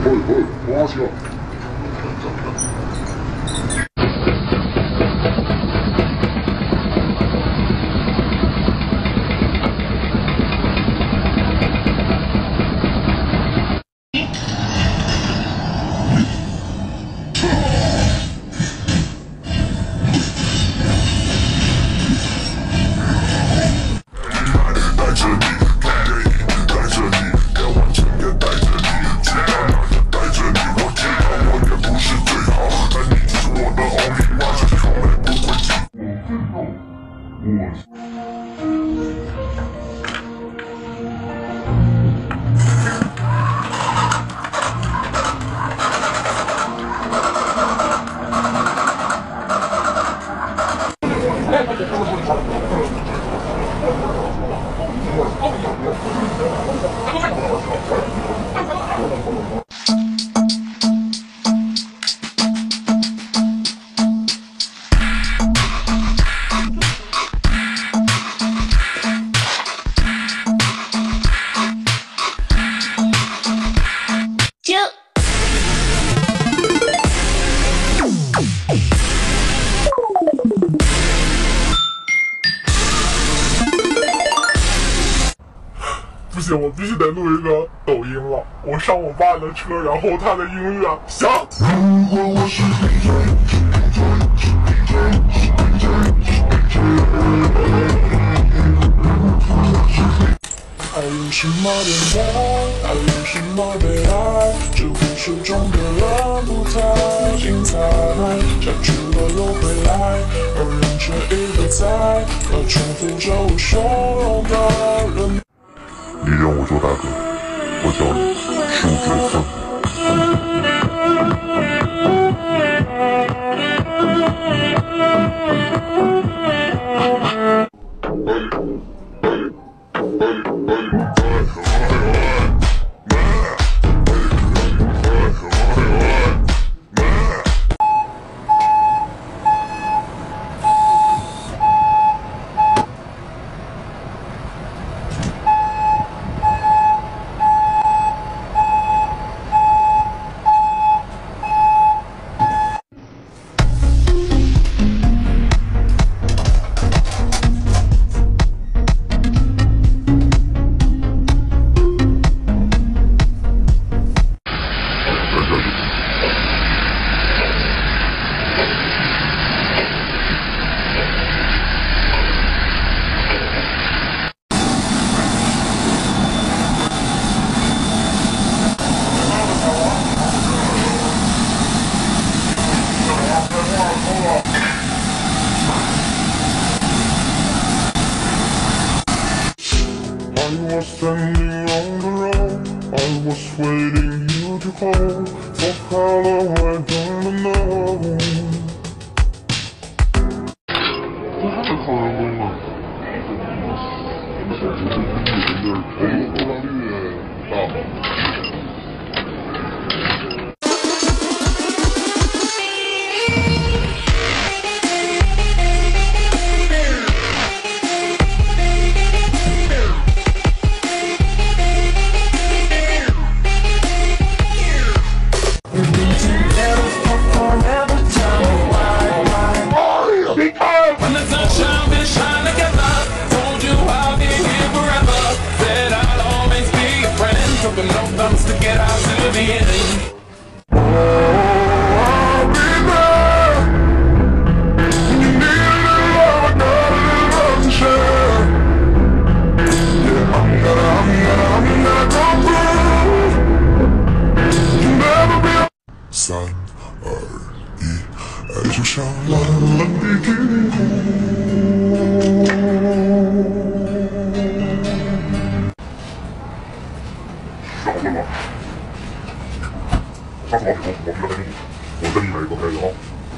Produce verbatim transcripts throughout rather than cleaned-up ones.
嘿嘿，马上。不行，我必须得录一个抖音了。我上我爸的车，然后他的音乐响。如果我是 D J， 还有什么等待？还有什么悲哀？这故事中的人不太精彩，下去了又回来，而人却一个在，而重复着我汹涌的人。你让我做大哥，我教你数着分。I was standing on the road, I was waiting you to hold. For how long I don't know. 这好人工吗？小猪是音乐人这儿，投入播放率大。三二一，爱就像蓝蓝的天空。想问吗？上次老铁我我我跟你来一个开始啊。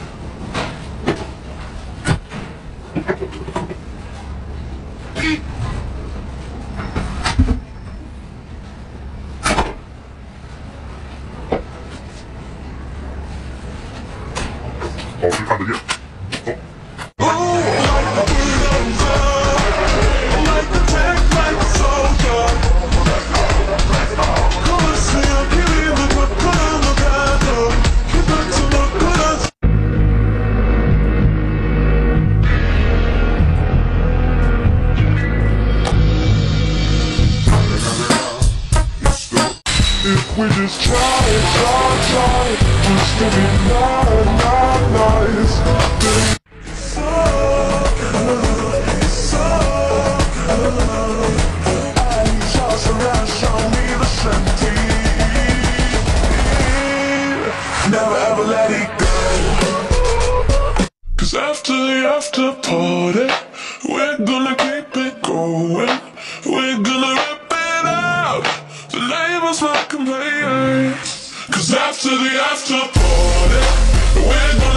老师看得见，走。Come on, see, I'm killing the If we just try, try, try, just to be nice, nice, nice. It's so good, it's so good. I need your surround, show me the sentence. Never ever let it go. Cause after the after party, we're gonna keep it going. We're gonna rip it out. The neighbors might complain. Cause after the after party, we're gonna